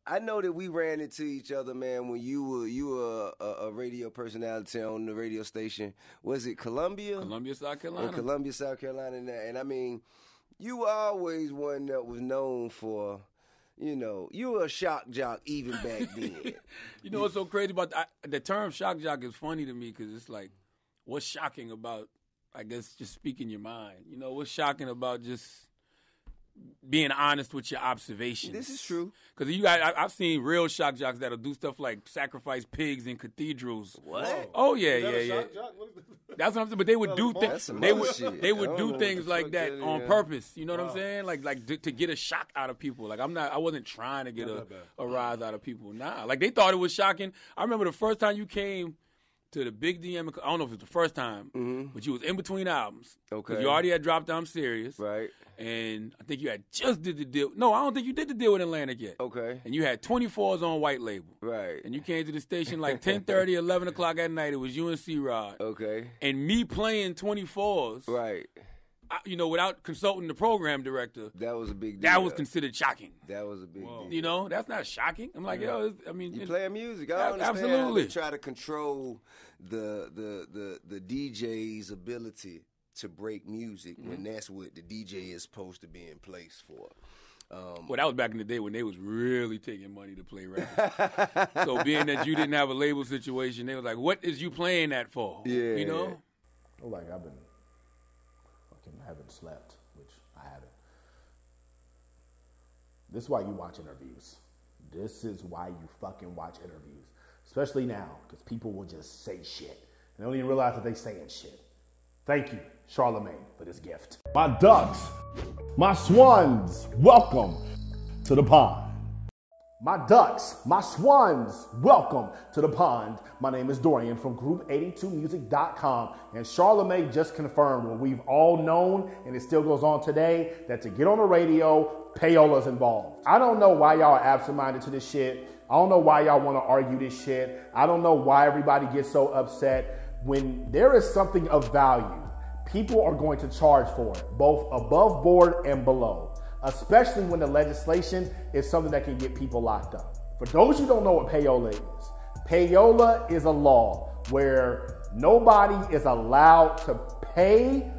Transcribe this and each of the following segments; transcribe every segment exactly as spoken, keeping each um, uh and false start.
I know that we ran into each other, man, when you were you were a, a radio personality on the radio station. Was it Columbia? Columbia, South Carolina. In Columbia, South Carolina. And, and I mean, you were always one that was known for, you know, you were a shock jock even back then. You know what's so crazy about the, the term shock jock is funny to me because it's like, what's shocking about, I guess, just speaking your mind? You know, what's shocking about just being honest with your observations? This is true. Because you got, I, I've seen real shock jocks that'll do stuff like sacrifice pigs in cathedrals. What? Whoa. Oh yeah, Is that yeah, a yeah. shock jock? What is that? That's what I'm saying. But they would do That's things. some They other would shit. they I would don't do know things what the like fuck that that on is. purpose. You know what Wow. I'm saying? Like like to, to get a shock out of people. Like I'm not. I wasn't trying to get Not a, that bad. a rise out of people. Nah. Like they thought it was shocking. I remember the first time you came to the Big D M. I don't know if it was the first time, Mm-hmm. but you was in between albums. 'Cause Okay. You already had dropped I'm Serious. Right. And I think you had just did the deal. No, I don't think you did the deal with Atlantic yet. Okay. And you had twenty-fours on white label. Right. And you came to the station like ten thirty, eleven o'clock at night. It was you and C-Rod. Okay. And me playing twenty-fours, Right. I, you know, without consulting the program director, That was a big deal. that was considered shocking. That was a big deal. You know, that's not shocking. I'm like, yo, it's, I mean, You it- playing music. I Ab- understand how absolutely. they try to control the the the the D J's ability to break music Mm-hmm. when that's what the D J is supposed to be in place for. Um, well, that was back in the day when they was really taking money to play records. So being that you didn't have a label situation, they was like, what is you playing that for? Yeah. You know? Oh, like I've been fucking haven't slept, which I haven't. This is why you watch interviews. This is why you fucking watch interviews, especially now, because people will just say shit and they don't even realize that they saying shit. Thank you, Charlamagne, for this gift. My ducks, my swans, welcome to the pond. My ducks, my swans, welcome to the pond. My name is Dorian from group eighty-two music dot com, and Charlamagne just confirmed what we've all known, and it still goes on today, that to get on the radio, Payola's involved. I don't know why y'all are absent-minded to this shit. I don't know why y'all want to argue this shit. I don't know why everybody gets so upset. When there is something of value, people are going to charge for it, both above board and below, especially when the legislation is something that can get people locked up. For those who don't know what payola is, payola is a law where nobody is allowed to pay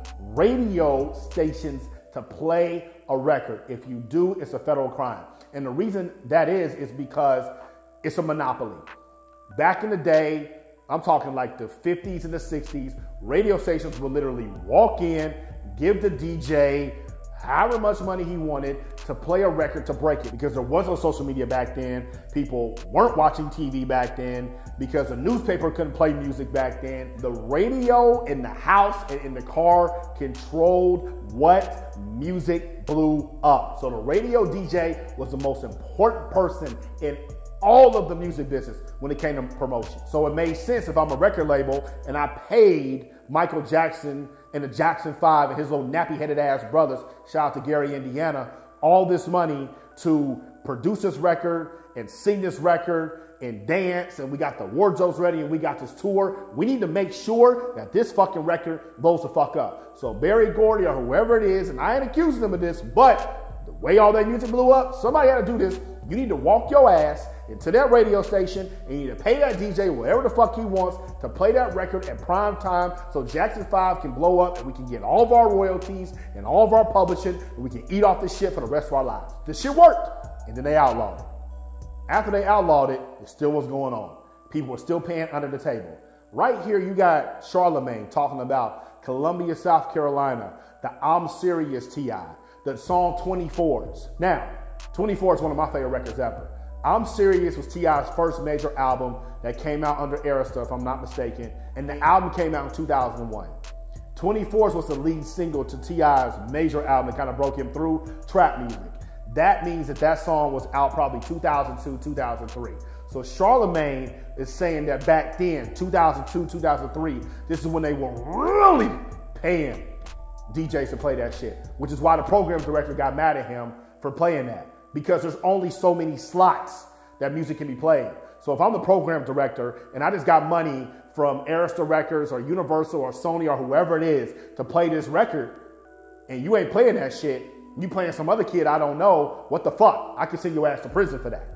radio stations to play a record. If you do, it's a federal crime. And the reason that is, is because it's a monopoly. Back in the day, I'm talking like the fifties and the sixties, radio stations would literally walk in, give the D J however much money he wanted to play a record to break it, because there was no social media back then. People weren't watching T V back then because the newspaper couldn't play music back then. The radio in the house and in the car controlled what music blew up. So the radio D J was the most important person in all of the music business when it came to promotion. So it made sense if I'm a record label and I paid Michael Jackson and the Jackson Five and his little nappy-headed ass brothers, shout out to Gary, Indiana, all this money to produce this record and sing this record and dance, and we got the wardrobes ready and we got this tour. We need to make sure that this fucking record blows the fuck up. So Barry Gordy or whoever it is, and I ain't accusing them of this, but the way all that music blew up, somebody had to do this. You need to walk your ass into that radio station and you need to pay that D J whatever the fuck he wants to play that record at prime time so Jackson five can blow up and we can get all of our royalties and all of our publishing and we can eat off this shit for the rest of our lives. This shit worked, and then they outlawed it. After they outlawed it, it still was going on. People were still paying under the table. Right here, you got Charlamagne talking about Columbia, South Carolina, the I'm Serious T I, the song twenty-fours. Now, twenty-four is one of my favorite records ever. I'm Serious was T I's first major album that came out under Arista, if I'm not mistaken, and the album came out in two thousand one. twenty-fours was the lead single to T I's major album that kind of broke him through trap music. That means that that song was out probably two thousand two, two thousand three. So Charlamagne is saying that back then, two thousand two, two thousand three, this is when they were really paying D Js to play that shit, which is why the program director got mad at him for playing that, because there's only so many slots that music can be played. So if I'm the program director and I just got money from Arista Records or Universal or Sony or whoever it is to play this record, and you ain't playing that shit, you playing some other kid I don't know, what the fuck? I could send your ass to prison for that.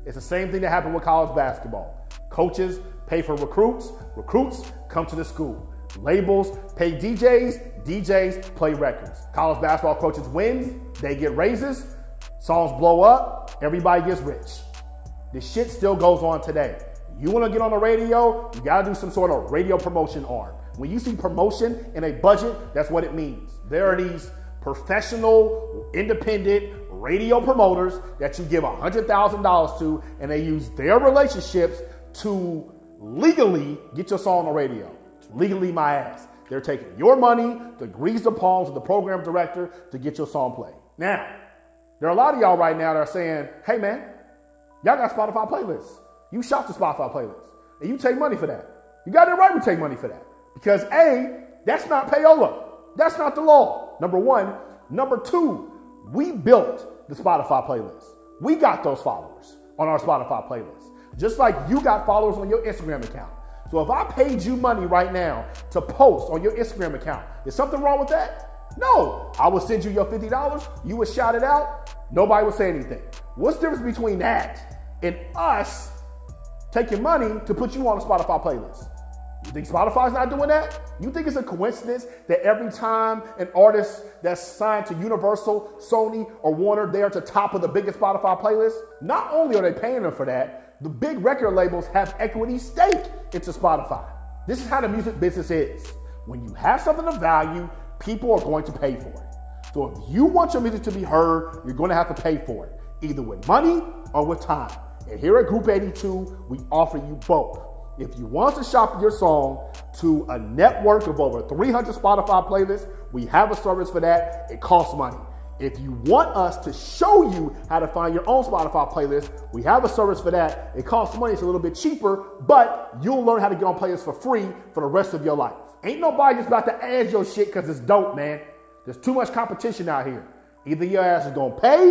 It's the same thing that happened with college basketball. Coaches pay for recruits. Recruits come to the school. Labels pay D Js. D Js play records. College basketball coaches win. They get raises. Songs blow up. Everybody gets rich. This shit still goes on today. You want to get on the radio, you got to do some sort of radio promotion arm. When you see promotion in a budget, that's what it means. There are these professional, independent radio promoters that you give one hundred thousand dollars to, and they use their relationships to legally get your song on the radio. Legally, my ass. They're taking your money to grease the palms of the program director to get your song played. Now, there are a lot of y'all right now that are saying, hey man, y'all got Spotify playlists. You shop the Spotify playlist, and you take money for that. You got it right to take money for that. Because A, that's not payola. That's not the law, number one. Number two, we built the Spotify playlist. We got those followers on our Spotify playlist. Just like you got followers on your Instagram account. So if I paid you money right now to post on your Instagram account, is something wrong with that? No. I would send you your fifty dollars. You would shout it out. Nobody would say anything. What's the difference between that and us taking money to put you on a Spotify playlist? You think Spotify's not doing that? You think it's a coincidence that every time an artist that's signed to Universal, Sony, or Warner, they're at the top of the biggest Spotify playlist? Not only are they paying them for that, the big record labels have equity stake into Spotify. This is how the music business is. When you have something of value, people are going to pay for it. So if you want your music to be heard, you're going to have to pay for it, either with money or with time. And here at Group eighty-two, we offer you both. If you want to shop your song to a network of over three hundred Spotify playlists, we have a service for that. It costs money. If you want us to show you how to find your own Spotify playlist, we have a service for that. It costs money. It's a little bit cheaper, but you'll learn how to get on playlists for free for the rest of your life. Ain't nobody just about to add your shit because it's dope, man. There's too much competition out here. Either your ass is going to pay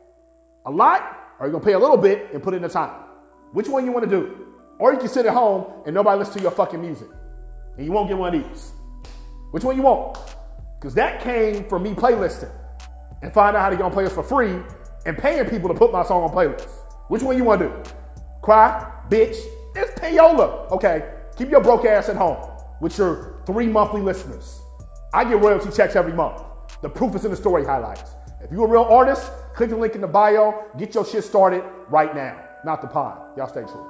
a lot or you're going to pay a little bit and put in the time. Which one you want to do? Or you can sit at home and nobody listen to your fucking music. And you won't get one of these. Which one you want? Because that came from me playlisting and finding out how to get on playlists for free and paying people to put my song on playlists. Which one you want to do? Cry, bitch, it's payola. Okay, keep your broke ass at home with your three monthly listeners. I get royalty checks every month. The proof is in the story highlights. If you're a real artist, click the link in the bio. Get your shit started right now. Not the pond. Y'all stay true.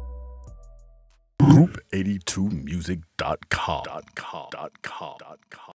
group eighty-two music dot com